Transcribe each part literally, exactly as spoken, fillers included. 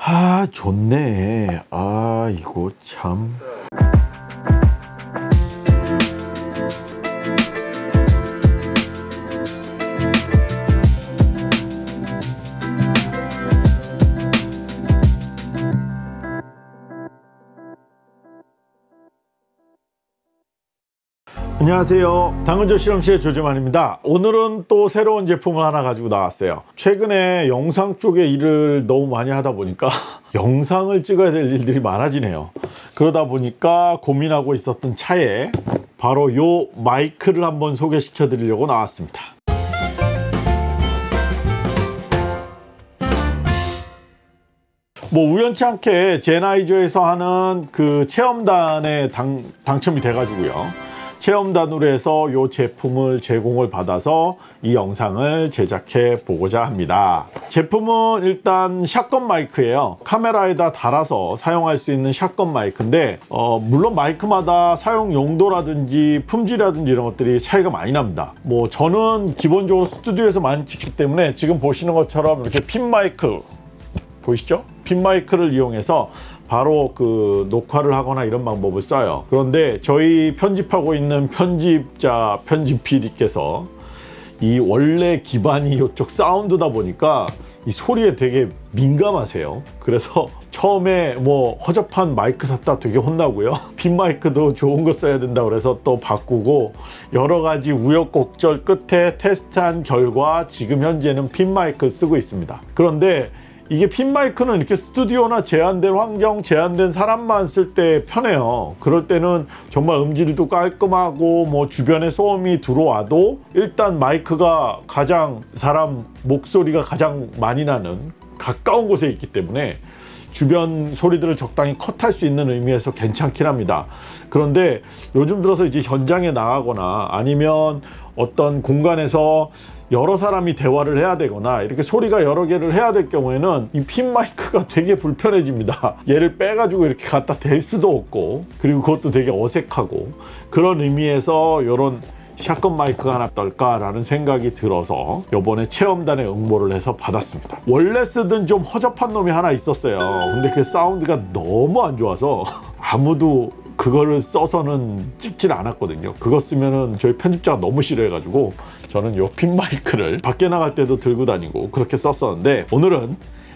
아, 좋네. 아, 이거 참. 안녕하세요. 당근조 실험실의 조재만입니다. 오늘은 또 새로운 제품을 하나 가지고 나왔어요. 최근에 영상 쪽에 일을 너무 많이 하다 보니까 영상을 찍어야 될 일들이 많아지네요. 그러다 보니까 고민하고 있었던 차에 바로 요 마이크를 한번 소개시켜 드리려고 나왔습니다. 뭐 우연치 않게 제나이저에서 하는 그 체험단에 당, 당첨이 돼 가지고요, 체험단으로 해서 이 제품을 제공을 받아서 이 영상을 제작해 보고자 합니다. 제품은 일단 샷건 마이크예요. 카메라에다 달아서 사용할 수 있는 샷건 마이크인데 어, 물론 마이크마다 사용 용도라든지 품질이라든지 이런 것들이 차이가 많이 납니다. 뭐 저는 기본적으로 스튜디오에서 많이 찍기 때문에 지금 보시는 것처럼 이렇게 핀 마이크 보이시죠? 핀 마이크를 이용해서 바로 그 녹화를 하거나 이런 방법을 써요. 그런데 저희 편집하고 있는 편집자 편집 피디께서 이 원래 기반이 이쪽 사운드다 보니까 이 소리에 되게 민감하세요. 그래서 처음에 뭐 허접한 마이크 샀다 되게 혼나고요, 핀 마이크도 좋은 거 써야 된다 그래서 또 바꾸고 여러 가지 우여곡절 끝에 테스트한 결과 지금 현재는 핀 마이크를 쓰고 있습니다. 그런데 이게 핀 마이크는 이렇게 스튜디오나 제한된 환경, 제한된 사람만 쓸 때 편해요. 그럴 때는 정말 음질도 깔끔하고 뭐 주변에 소음이 들어와도 일단 마이크가 가장 사람 목소리가 가장 많이 나는 가까운 곳에 있기 때문에 주변 소리들을 적당히 컷할 수 있는 의미에서 괜찮긴 합니다. 그런데 요즘 들어서 이제 현장에 나가거나 아니면 어떤 공간에서 여러 사람이 대화를 해야 되거나 이렇게 소리가 여러 개를 해야 될 경우에는 이 핀 마이크가 되게 불편해집니다. 얘를 빼가지고 이렇게 갖다 댈 수도 없고, 그리고 그것도 되게 어색하고, 그런 의미에서 이런 샷건 마이크가 하나 어떨까라는 생각이 들어서 요번에 체험단에 응모를 해서 받았습니다. 원래 쓰던 좀 허접한 놈이 하나 있었어요. 근데 그 사운드가 너무 안 좋아서 아무도 그거를 써서는 찍질 않았거든요. 그거 쓰면은 저희 편집자가 너무 싫어해가지고 저는 요 핀 마이크를 밖에 나갈 때도 들고 다니고 그렇게 썼었는데, 오늘은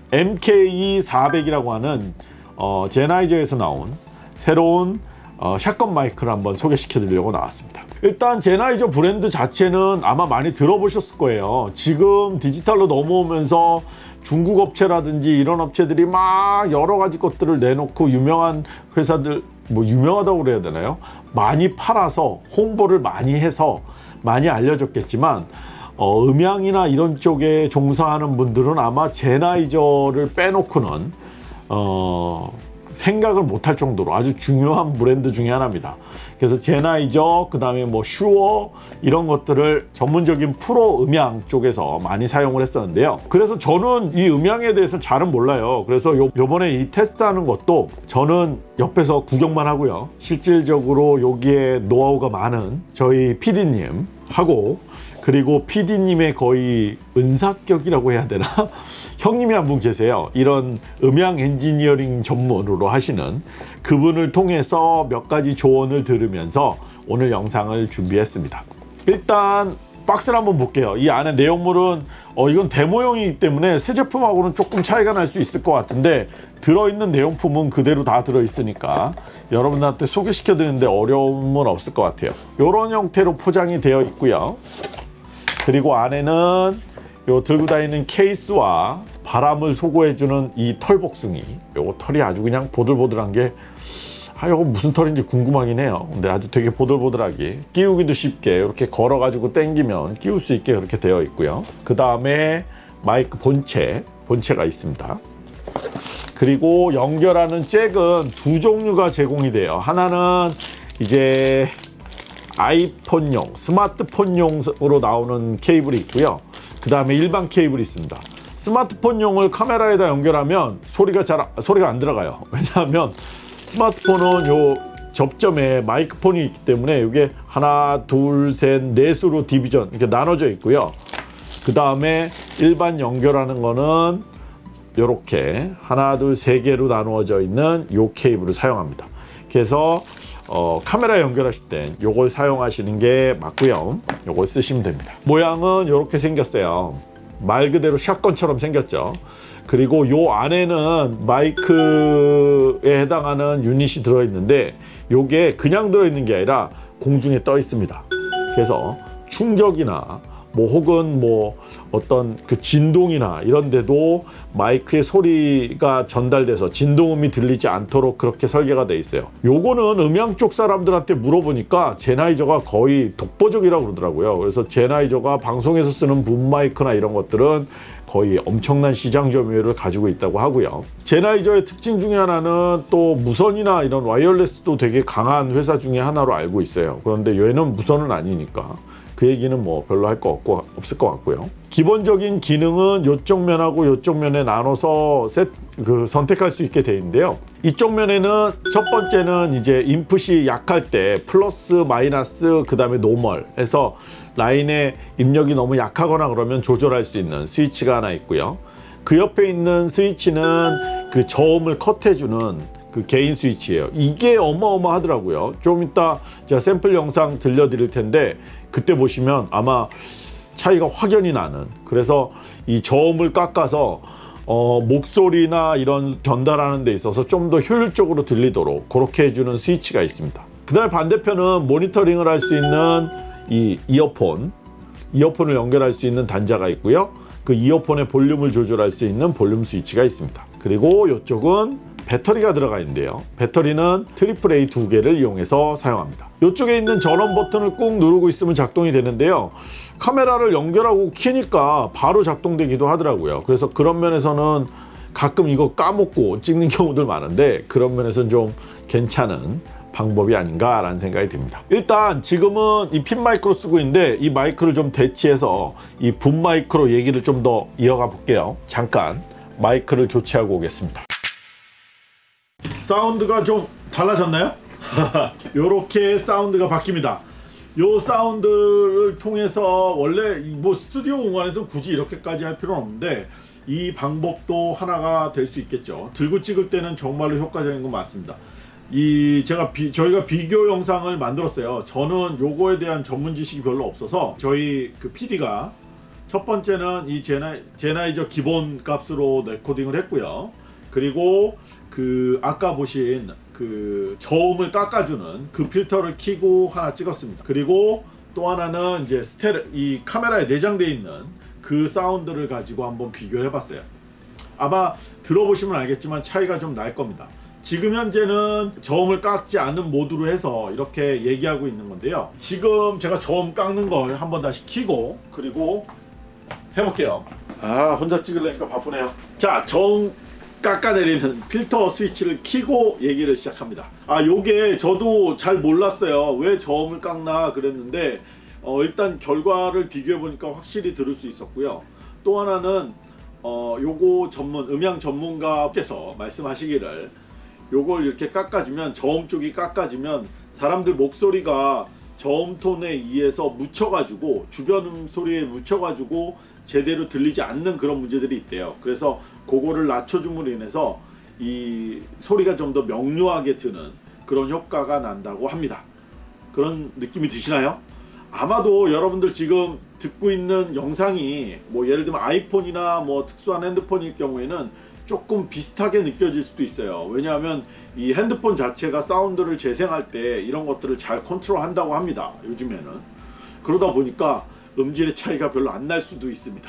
엠케이 사백이라고 하는 어, 제나이저에서 나온 새로운 어, 샷건 마이크를 한번 소개시켜 드리려고 나왔습니다. 일단 제나이저 브랜드 자체는 아마 많이 들어보셨을 거예요. 지금 디지털로 넘어오면서 중국 업체라든지 이런 업체들이 막 여러 가지 것들을 내놓고 유명한 회사들, 뭐 유명하다고 그래야 되나요? 많이 팔아서 홍보를 많이 해서 많이 알려졌겠지만 어, 음향이나 이런 쪽에 종사하는 분들은 아마 제나이저를 빼놓고는 어, 생각을 못할 정도로 아주 중요한 브랜드 중에 하나입니다. 그래서 제나이저, 그 다음에 뭐 슈어 이런 것들을 전문적인 프로 음향 쪽에서 많이 사용을 했었는데요. 그래서 저는 이 음향에 대해서 잘은 몰라요. 그래서 요, 요번에 이 테스트하는 것도 저는 옆에서 구경만 하고요, 실질적으로 여기에 노하우가 많은 저희 피디님 하고, 그리고 피디님의 거의 은사격이라고 해야 되나? 형님이 한 분 계세요. 이런 음향 엔지니어링 전문으로 하시는 그분을 통해서 몇 가지 조언을 들으면서 오늘 영상을 준비했습니다. 일단 박스를 한번 볼게요. 이 안에 내용물은 어, 이건 데모용이기 때문에 새 제품하고는 조금 차이가 날 수 있을 것 같은데 들어있는 내용품은 그대로 다 들어있으니까 여러분들한테 소개시켜 드리는데 어려움은 없을 것 같아요. 이런 형태로 포장이 되어 있고요. 그리고 안에는 요 들고 다니는 케이스와 바람을 소고해주는 이 털복숭이, 요거 털이 아주 그냥 보들보들한 게, 아 요거 무슨 털인지 궁금하긴 해요. 근데 아주 되게 보들보들하게 끼우기도 쉽게 이렇게 걸어 가지고 당기면 끼울 수 있게 그렇게 되어 있고요. 그 다음에 마이크 본체 본체가 있습니다. 그리고 연결하는 잭은 두 종류가 제공이 돼요. 하나는 이제 아이폰용, 스마트폰용으로 나오는 케이블이 있고요. 그 다음에 일반 케이블이 있습니다. 스마트폰용을 카메라에다 연결하면 소리가 잘 소리가 안 들어가요. 왜냐하면 스마트폰은 요 접점에 마이크폰이 있기 때문에 이게 하나, 둘, 셋, 넷으로 디비전 이렇게 나눠져 있고요. 그 다음에 일반 연결하는 거는 이렇게 하나 둘 세 개로 나누어져 있는 요 케이블을 사용합니다. 그래서 어, 카메라 연결하실 땐 요걸 사용하시는 게 맞고요. 요걸 쓰시면 됩니다. 모양은 이렇게 생겼어요. 말 그대로 샷건처럼 생겼죠. 그리고 요 안에는 마이크에 해당하는 유닛이 들어있는데 요게 그냥 들어있는 게 아니라 공중에 떠 있습니다. 그래서 충격이나 뭐 혹은 뭐 어떤 그 진동이나 이런 데도 마이크의 소리가 전달돼서 진동음이 들리지 않도록 그렇게 설계가 돼 있어요. 요거는 음향 쪽 사람들한테 물어보니까 제나이저가 거의 독보적이라고 그러더라고요. 그래서 제나이저가 방송에서 쓰는 붐 마이크나 이런 것들은 거의 엄청난 시장 점유율을 가지고 있다고 하고요. 제나이저의 특징 중에 하나는 또 무선이나 이런 와이어리스도 되게 강한 회사 중에 하나로 알고 있어요. 그런데 얘는 무선은 아니니까 그 얘기는 뭐 별로 할 거 없고 없을 것 같고요. 기본적인 기능은 이쪽 면하고 이쪽 면에 나눠서 셋, 그 선택할 수 있게 되어 있는데요. 이쪽 면에는 첫 번째는 이제 인풋이 약할 때 플러스 마이너스 그 다음에 노멀 해서 라인의 입력이 너무 약하거나 그러면 조절할 수 있는 스위치가 하나 있고요. 그 옆에 있는 스위치는 그 저음을 컷해주는 그 개인 스위치예요. 이게 어마어마하더라고요. 좀 이따 제가 샘플 영상 들려드릴 텐데 그때 보시면 아마 차이가 확연히 나는, 그래서 이 저음을 깎아서 어, 목소리나 이런 전달하는 데 있어서 좀 더 효율적으로 들리도록 그렇게 해주는 스위치가 있습니다. 그 다음에 반대편은 모니터링을 할 수 있는 이 이어폰 이어폰을 연결할 수 있는 단자가 있고요. 그 이어폰의 볼륨을 조절할 수 있는 볼륨 스위치가 있습니다. 그리고 이쪽은 배터리가 들어가 있는데요. 배터리는 트리플 에이 두 개를 이용해서 사용합니다. 이쪽에 있는 전원 버튼을 꾹 누르고 있으면 작동이 되는데요. 카메라를 연결하고 키니까 바로 작동되기도 하더라고요. 그래서 그런 면에서는 가끔 이거 까먹고 찍는 경우들 많은데 그런 면에서는 좀 괜찮은 방법이 아닌가 라는 생각이 듭니다. 일단 지금은 이 핀 마이크로 쓰고 있는데 이 마이크를 좀 대치해서 이 붐 마이크로 얘기를 좀 더 이어가 볼게요. 잠깐 마이크를 교체하고 오겠습니다. 사운드가 좀 달라졌나요? 요렇게 사운드가 바뀝니다. 요 사운드를 통해서 원래 뭐 스튜디오 공간에서 굳이 이렇게까지 할 필요는 없는데 이 방법도 하나가 될 수 있겠죠. 들고 찍을 때는 정말로 효과적인 건 맞습니다. 이 제가 비, 저희가 비교 영상을 만들었어요. 저는 요거에 대한 전문 지식이 별로 없어서 저희 그 피디가 첫 번째는 이 제나, 제나이저 기본 값으로 레코딩을 했고요. 그리고 그 아까 보신 그 저음을 깎아주는 그 필터를 켜고 하나 찍었습니다. 그리고 또 하나는 이제 스테레 이 카메라에 내장되어 있는 그 사운드를 가지고 한번 비교를 해봤어요. 아마 들어보시면 알겠지만 차이가 좀 날 겁니다. 지금 현재는 저음을 깎지 않는 모드로 해서 이렇게 얘기하고 있는 건데요. 지금 제가 저음 깎는 걸 한번 다시 켜고 그리고 해볼게요. 아 혼자 찍으려니까 바쁘네요. 자, 저음 깎아내리는 필터 스위치를 켜고 얘기를 시작합니다. 아 요게 저도 잘 몰랐어요. 왜 저음을 깎나 그랬는데 어, 일단 결과를 비교해 보니까 확실히 들을 수 있었고요. 또 하나는 어, 요거 전문 음향 전문가께서 말씀하시기를 요걸 이렇게 깎아주면 저음 쪽이 깎아지면 사람들 목소리가 저음 톤에 의해서 묻혀가지고 주변 음 소리에 묻혀가지고 제대로 들리지 않는 그런 문제들이 있대요. 그래서 그거를 낮춰줌으로 인해서 이 소리가 좀 더 명료하게 드는 그런 효과가 난다고 합니다. 그런 느낌이 드시나요? 아마도 여러분들 지금 듣고 있는 영상이 뭐 예를 들면 아이폰이나 뭐 특수한 핸드폰일 경우에는 조금 비슷하게 느껴질 수도 있어요. 왜냐하면 이 핸드폰 자체가 사운드를 재생할 때 이런 것들을 잘 컨트롤 한다고 합니다. 요즘에는. 그러다 보니까 음질의 차이가 별로 안 날 수도 있습니다.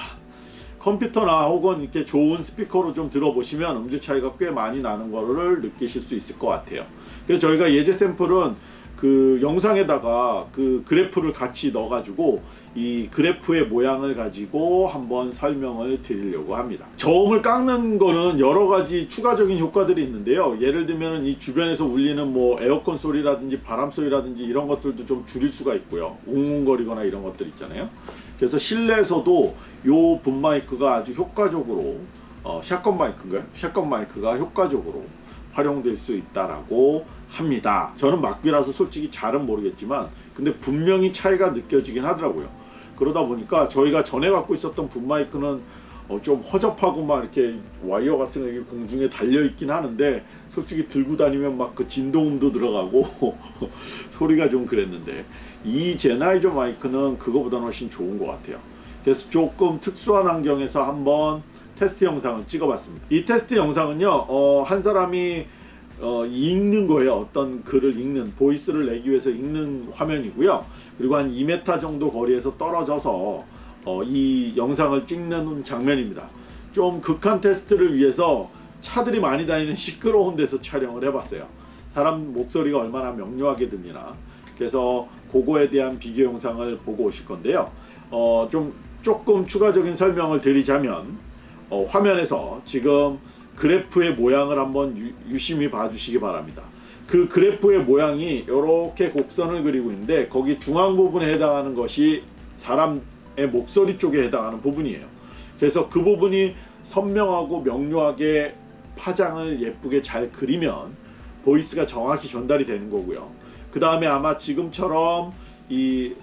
컴퓨터나 혹은 이렇게 좋은 스피커로 좀 들어보시면 음질 차이가 꽤 많이 나는 거를 느끼실 수 있을 것 같아요. 그래서 저희가 예제 샘플은 그 영상에다가 그 그래프를 같이 넣어 가지고 이 그래프의 모양을 가지고 한번 설명을 드리려고 합니다. 저음을 깎는 거는 여러 가지 추가적인 효과들이 있는데요. 예를 들면 이 주변에서 울리는 뭐 에어컨 소리라든지 바람 소리라든지 이런 것들도 좀 줄일 수가 있고요. 웅웅거리거나 이런 것들 있잖아요. 그래서 실내에서도 요 붐 마이크가 아주 효과적으로 어, 샷건 마이크인가요? 샷건 마이크가 효과적으로 활용될 수 있다라고 합니다. 저는 막귀라서 솔직히 잘은 모르겠지만 근데 분명히 차이가 느껴지긴 하더라고요. 그러다 보니까 저희가 전에 갖고 있었던 붐 마이크는 어, 좀 허접하고 막 이렇게 와이어 같은 게 공중에 달려 있긴 하는데 솔직히 들고 다니면 막 그 진동음도 들어가고 소리가 좀 그랬는데, 이 제나이저 마이크는 그거보다는 훨씬 좋은 것 같아요. 그래서 조금 특수한 환경에서 한번 테스트 영상을 찍어봤습니다. 이 테스트 영상은요, 어, 한 사람이 어, 읽는 거예요. 어떤 글을 읽는, 보이스를 내기 위해서 읽는 화면이고요. 그리고 한 이 미터 정도 거리에서 떨어져서 어, 이 영상을 찍는 장면입니다. 좀 극한 테스트를 위해서 차들이 많이 다니는 시끄러운 데서 촬영을 해봤어요. 사람 목소리가 얼마나 명료하게 들리나. 그래서 그거에 대한 비교 영상을 보고 오실 건데요. 어, 좀 조금 추가적인 설명을 드리자면, 어, 화면에서 지금 그래프의 모양을 한번 유, 유심히 봐주시기 바랍니다. 그 그래프의 모양이 이렇게 곡선을 그리고 있는데, 거기 중앙 부분에 해당하는 것이 사람의 목소리 쪽에 해당하는 부분이에요. 그래서 그 부분이 선명하고 명료하게 파장을 예쁘게 잘 그리면 보이스가 정확히 전달이 되는 거고요. 그 다음에 아마 지금처럼 이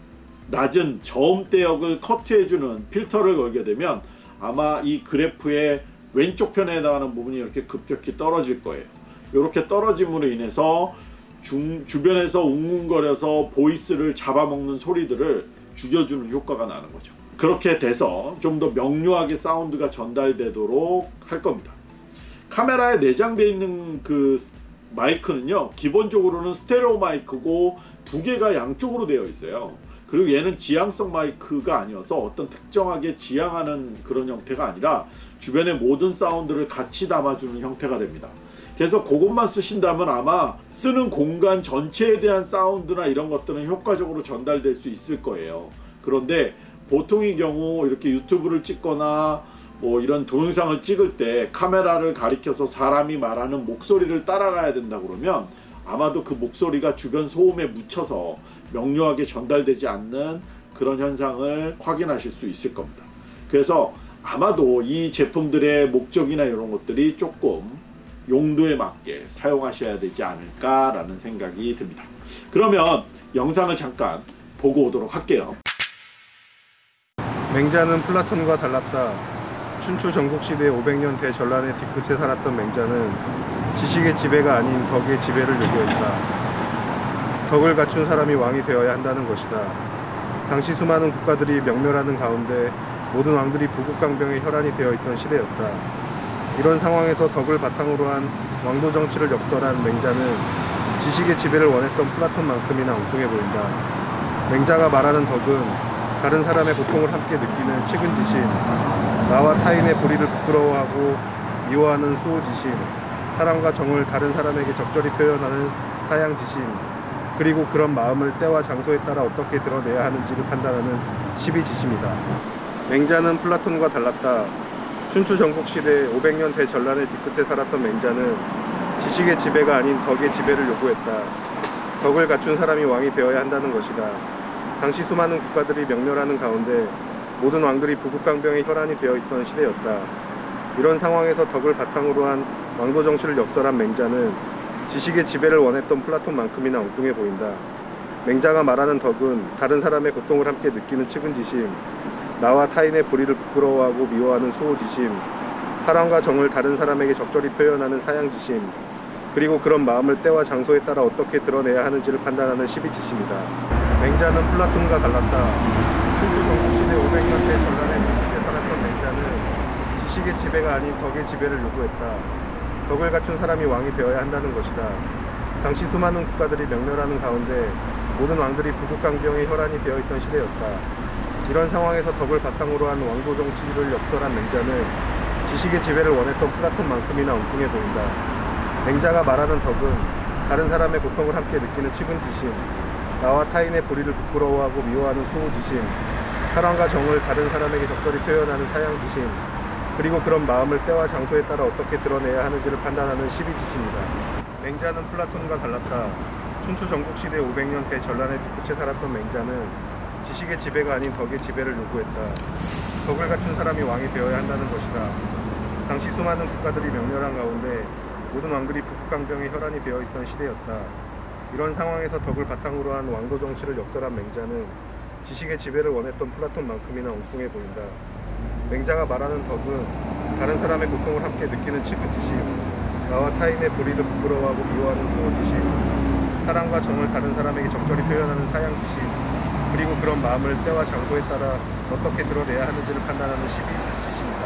낮은 저음대역을 커트해주는 필터를 걸게 되면 아마 이 그래프의 왼쪽 편에 해당하는 부분이 이렇게 급격히 떨어질 거예요. 이렇게 떨어짐으로 인해서 중, 주변에서 웅웅거려서 보이스를 잡아먹는 소리들을 죽여주는 효과가 나는 거죠. 그렇게 돼서 좀 더 명료하게 사운드가 전달되도록 할 겁니다. 카메라에 내장되어 있는 그 마이크는요, 기본적으로는 스테레오 마이크고 두 개가 양쪽으로 되어 있어요. 그리고 얘는 지향성 마이크가 아니어서 어떤 특정하게 지향하는 그런 형태가 아니라 주변의 모든 사운드를 같이 담아주는 형태가 됩니다. 그래서 그것만 쓰신다면 아마 쓰는 공간 전체에 대한 사운드나 이런 것들은 효과적으로 전달될 수 있을 거예요. 그런데 보통의 경우 이렇게 유튜브를 찍거나 뭐 이런 동영상을 찍을 때 카메라를 가리켜서 사람이 말하는 목소리를 따라가야 된다 그러면 아마도 그 목소리가 주변 소음에 묻혀서 명료하게 전달되지 않는 그런 현상을 확인하실 수 있을 겁니다. 그래서 아마도 이 제품들의 목적이나 이런 것들이 조금 용도에 맞게 사용하셔야 되지 않을까라는 생각이 듭니다. 그러면 영상을 잠깐 보고 오도록 할게요. 맹자는 플라톤과 달랐다. 춘추 전국시대 오백 년 대전란의 뒤끝에 살았던 맹자는 지식의 지배가 아닌 덕의 지배를 요구했다. 덕을 갖춘 사람이 왕이 되어야 한다는 것이다. 당시 수많은 국가들이 명멸하는 가운데 모든 왕들이 부국강병의 혈안이 되어 있던 시대였다. 이런 상황에서 덕을 바탕으로 한 왕도 정치를 역설한 맹자는 지식의 지배를 원했던 플라톤만큼이나 엉뚱해 보인다. 맹자가 말하는 덕은 다른 사람의 고통을 함께 느끼는 측은지심, 나와 타인의 불의를 부끄러워하고 미워하는 수호지심, 사랑과 정을 다른 사람에게 적절히 표현하는 사양지심, 그리고 그런 마음을 때와 장소에 따라 어떻게 드러내야 하는지를 판단하는 시비지심이다. 맹자는 플라톤과 달랐다. 춘추 전국시대 오백 년 대전란의 뒤끝에 살았던 맹자는 지식의 지배가 아닌 덕의 지배를 요구했다. 덕을 갖춘 사람이 왕이 되어야 한다는 것이다. 당시 수많은 국가들이 명멸하는 가운데 모든 왕들이 부국강병의 혈안이 되어 있던 시대였다. 이런 상황에서 덕을 바탕으로 한 왕도 정치를 역설한 맹자는 지식의 지배를 원했던 플라톤만큼이나 엉뚱해 보인다. 맹자가 말하는 덕은 다른 사람의 고통을 함께 느끼는 측은지심, 나와 타인의 불의를 부끄러워하고 미워하는 수호지심, 사랑과 정을 다른 사람에게 적절히 표현하는 사양지심, 그리고 그런 마음을 때와 장소에 따라 어떻게 드러내야 하는지를 판단하는 시비지심이다. 맹자는 플라톤과 달랐다. 춘추 전국시대 오백 년 대전란의 뒤끝에 살았던 맹자는 지식의 지배가 아닌 덕의 지배를 요구했다. 덕을 갖춘 사람이 왕이 되어야 한다는 것이다. 당시 수많은 국가들이 명멸하는 가운데 모든 왕들이 부국강병의 혈안이 되어 있던 시대였다. 이런 상황에서 덕을 바탕으로 한 왕도 정치를 역설한 맹자는 지식의 지배를 원했던 플라톤만큼이나 엉뚱해 보인다. 맹자가 말하는 덕은 다른 사람의 고통을 함께 느끼는 측은지심, 나와 타인의 불의를 부끄러워하고 미워하는 수호지심, 사랑과 정을 다른 사람에게 적절히 표현하는 사양지심, 그리고 그런 마음을 때와 장소에 따라 어떻게 드러내야 하는지를 판단하는 시비지심이다. 맹자는 플라톤과 달랐다. 춘추 전국시대 오백 년 대전란의 뒤끝에 살았던 맹자는 지식의 지배가 아닌 덕의 지배를 요구했다. 덕을 갖춘 사람이 왕이 되어야 한다는 것이다. 당시 수많은 국가들이 명멸한 가운데 모든 왕들이 부국강병의 혈안이 되어 있던 시대였다. 이런 상황에서 덕을 바탕으로 한 왕도 정치를 역설한 맹자는 지식의 지배를 원했던 플라톤만큼이나 엉뚱해 보인다. 맹자가 말하는 덕은 다른 사람의 고통을 함께 느끼는 치부지심, 나와 타인의 불의를 부끄러워하고 미워하는 수호지심, 사랑과 정을 다른 사람에게 적절히 표현하는 사양지심, 그리고 그런 마음을 때와 장소에 따라 어떻게 드러내야 하는지를 판단하는 십이지심이다.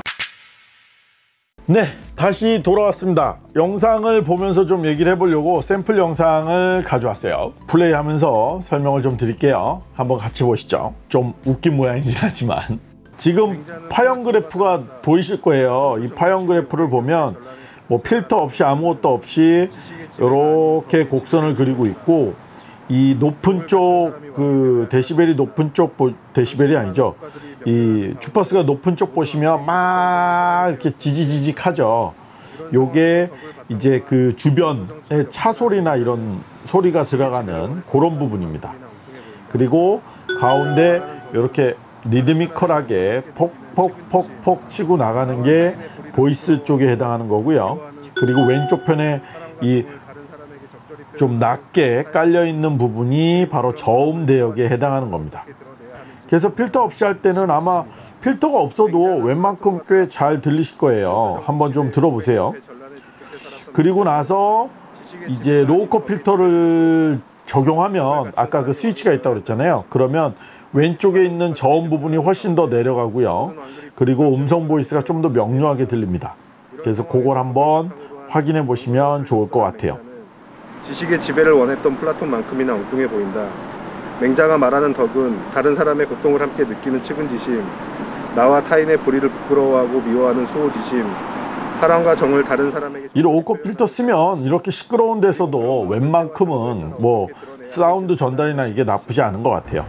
네, 다시 돌아왔습니다. 영상을 보면서 좀 얘기를 해보려고 샘플 영상을 가져왔어요. 플레이하면서 설명을 좀 드릴게요. 한번 같이 보시죠. 좀 웃긴 모양이긴 하지만 지금 파형 그래프가 보이실 거예요. 이 파형 그래프를 보면 뭐 필터 없이 아무것도 없이 이렇게 곡선을 그리고 있고, 이 높은 쪽 그 데시벨이 높은 쪽 보, 데시벨이 아니죠. 이 주파수가 높은 쪽 보시면 막 이렇게 지지지직하죠. 요게 이제 그 주변에 차 소리나 이런 소리가 들어가는 그런 부분입니다. 그리고 가운데 이렇게 리드미컬하게 폭폭폭폭 치고 나가는 게 보이스 쪽에 해당하는 거고요. 그리고 왼쪽 편에 이 좀 낮게 깔려 있는 부분이 바로 저음 대역에 해당하는 겁니다. 그래서 필터 없이 할 때는 아마 필터가 없어도 웬만큼 꽤 잘 들리실 거예요. 한번 좀 들어보세요. 그리고 나서 이제 로우컷 필터를 적용하면 아까 그 스위치가 있다고 그랬잖아요. 그러면 왼쪽에 있는 저음 부분이 훨씬 더 내려가고요. 그리고 음성 보이스가 좀 더 명료하게 들립니다. 그래서 그걸 한번 확인해 보시면 좋을 것 같아요. 지식의 지배를 원했던 플라톤만큼이나 엉뚱해 보인다. 맹자가 말하는 덕은 다른 사람의 고통을 함께 느끼는 측은지심, 나와 타인의 불의를 부끄러워하고 미워하는 수호지심, 사랑과 정을 다른 사람에게... 이 로우컷 필터 쓰면 이렇게 시끄러운 데서도 웬만큼은 뭐 사운드 전달이나 이게 나쁘지 않은 것 같아요.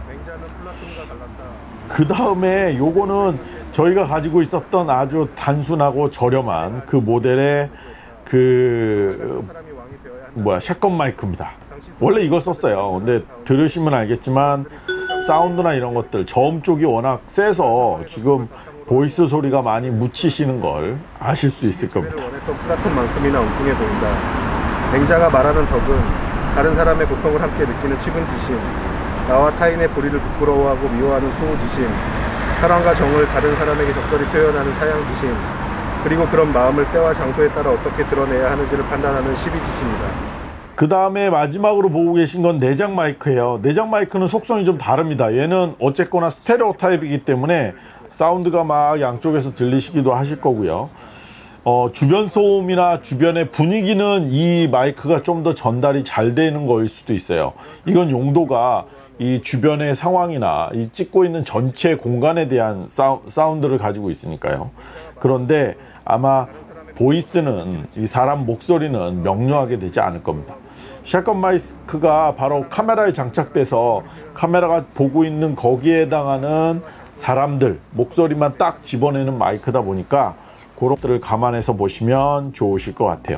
그 다음에 요거는 저희가 가지고 있었던 아주 단순하고 저렴한 그 모델의 그 뭐야 샷건 마이크입니다. 원래 이걸 썼어요. 근데 들으시면 알겠지만 사운드나 이런 것들 저음 쪽이 워낙 세서 지금 보이스 소리가 많이 묻히시는 걸 아실 수 있을 겁니다. 원했던 플라톤만큼이나 엉뚱해 보인다. 맹자가 말하는 덕은 다른 사람의 고통을 함께 느끼는 측은지심, 나와 타인의 불의를 부끄러워하고 미워하는 수호지심, 사랑과 정을 다른 사람에게 적절히 표현하는 사양지심, 그리고 그런 마음을 때와 장소에 따라 어떻게 드러내야 하는지를 판단하는 십이지심이다. 그 다음에 마지막으로 보고 계신 건 내장 마이크예요. 내장 마이크는 속성이 좀 다릅니다. 얘는 어쨌거나 스테레오 타입이기 때문에 사운드가 막 양쪽에서 들리시기도 하실 거고요. 어, 주변 소음이나 주변의 분위기는 이 마이크가 좀 더 전달이 잘 되는 거일 수도 있어요. 이건 용도가 이 주변의 상황이나 이 찍고 있는 전체 공간에 대한 사우, 사운드를 가지고 있으니까요. 그런데 아마 보이스는, 이 사람 목소리는 명료하게 되지 않을 겁니다. 샷건 마이크가 바로 카메라에 장착돼서 카메라가 보고 있는 거기에 해당하는 사람들 목소리만 딱 집어내는 마이크다 보니까 그런 것들을 감안해서 보시면 좋으실 것 같아요.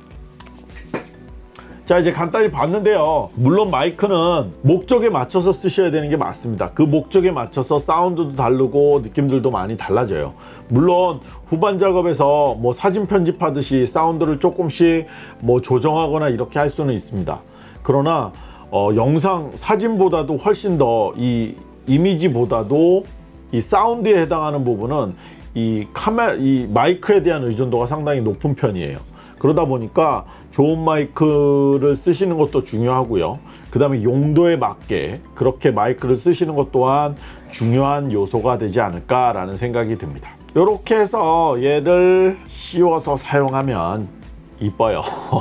자, 이제 간단히 봤는데요. 물론 마이크는 목적에 맞춰서 쓰셔야 되는 게 맞습니다. 그 목적에 맞춰서 사운드도 다르고 느낌들도 많이 달라져요. 물론 후반 작업에서 뭐 사진 편집하듯이 사운드를 조금씩 뭐 조정하거나 이렇게 할 수는 있습니다. 그러나 어, 영상 사진보다도 훨씬 더 이 이미지보다도 이 사운드에 해당하는 부분은 이 카메라, 이 마이크에 대한 의존도가 상당히 높은 편이에요. 그러다 보니까 좋은 마이크를 쓰시는 것도 중요하고요. 그 다음에 용도에 맞게 그렇게 마이크를 쓰시는 것 또한 중요한 요소가 되지 않을까라는 생각이 듭니다. 이렇게 해서 얘를 씌워서 사용하면 이뻐요.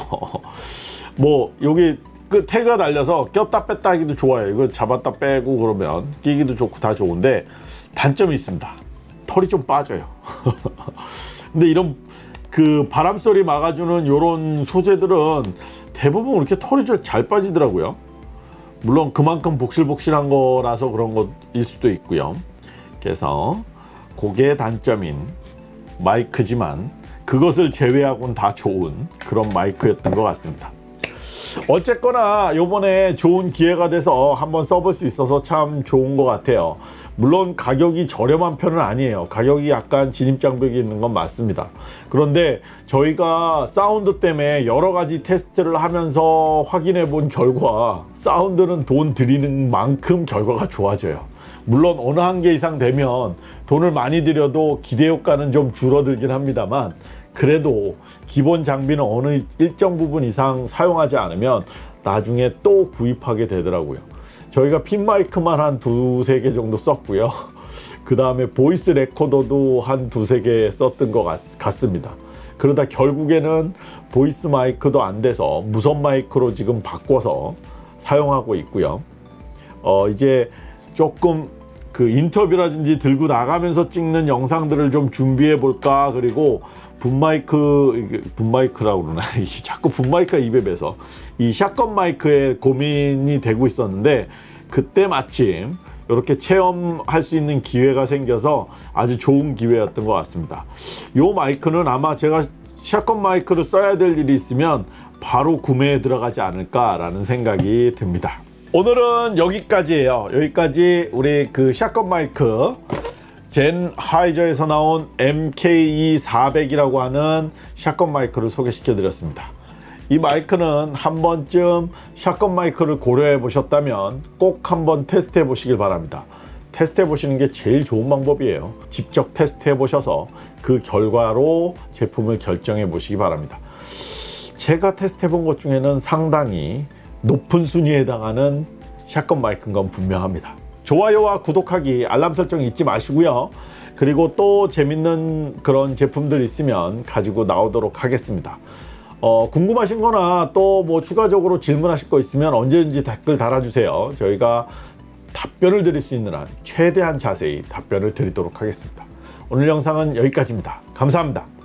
뭐 여기 그 태그가 달려서 꼈다 뺐다 하기도 좋아요. 이거 잡았다 빼고 그러면 끼기도 좋고 다 좋은데 단점이 있습니다. 털이 좀 빠져요. 근데 이런 그 바람소리 막아주는 요런 소재들은 대부분 이렇게 털이 좀 잘 빠지더라고요. 물론 그만큼 복실복실한 거라서 그런 것일 수도 있고요. 그래서 그게 단점인 마이크지만 그것을 제외하고는 다 좋은 그런 마이크였던 것 같습니다. 어쨌거나 요번에 좋은 기회가 돼서 한번 써볼 수 있어서 참 좋은 것 같아요. 물론 가격이 저렴한 편은 아니에요. 가격이 약간 진입장벽이 있는 건 맞습니다. 그런데 저희가 사운드 때문에 여러 가지 테스트를 하면서 확인해 본 결과 사운드는 돈 들이는 만큼 결과가 좋아져요. 물론 어느 한계 이상 되면 돈을 많이 들여도 기대 효과는 좀 줄어들긴 합니다만, 그래도 기본 장비는 어느 일정 부분 이상 사용하지 않으면 나중에 또 구입하게 되더라고요. 저희가 핀 마이크만 한 두세 개 정도 썼고요. 그 다음에 보이스 레코더도 한 두세 개 썼던 것 같, 같습니다. 그러다 결국에는 보이스 마이크도 안 돼서 무선 마이크로 지금 바꿔서 사용하고 있고요. 어, 이제 조금 그 인터뷰라든지 들고 나가면서 찍는 영상들을 좀 준비해 볼까. 그리고 붐마이크, 붐마이크라고 그러나 자꾸 붐마이크가 입에 배서 이 샷건 마이크에 고민이 되고 있었는데, 그때 마침 이렇게 체험할 수 있는 기회가 생겨서 아주 좋은 기회였던 것 같습니다. 요 마이크는 아마 제가 샷건 마이크를 써야 될 일이 있으면 바로 구매에 들어가지 않을까 라는 생각이 듭니다. 오늘은 여기까지예요. 여기까지 우리 그 샷건 마이크 젠하이저에서 나온 엠케이 사백이라고 하는 샷건 마이크를 소개시켜 드렸습니다. 이 마이크는 한 번쯤 샷건 마이크를 고려해 보셨다면 꼭 한번 테스트해 보시길 바랍니다. 테스트해 보시는 게 제일 좋은 방법이에요. 직접 테스트해 보셔서 그 결과로 제품을 결정해 보시기 바랍니다. 제가 테스트해 본 것 중에는 상당히 높은 순위에 해당하는 샷건 마이크인 건 분명합니다. 좋아요와 구독하기, 알람 설정 잊지 마시고요. 그리고 또 재밌는 그런 제품들 있으면 가지고 나오도록 하겠습니다. 어, 궁금하신 거나 또 뭐 추가적으로 질문하실 거 있으면 언제든지 댓글 달아주세요. 저희가 답변을 드릴 수 있는 한 최대한 자세히 답변을 드리도록 하겠습니다. 오늘 영상은 여기까지입니다. 감사합니다.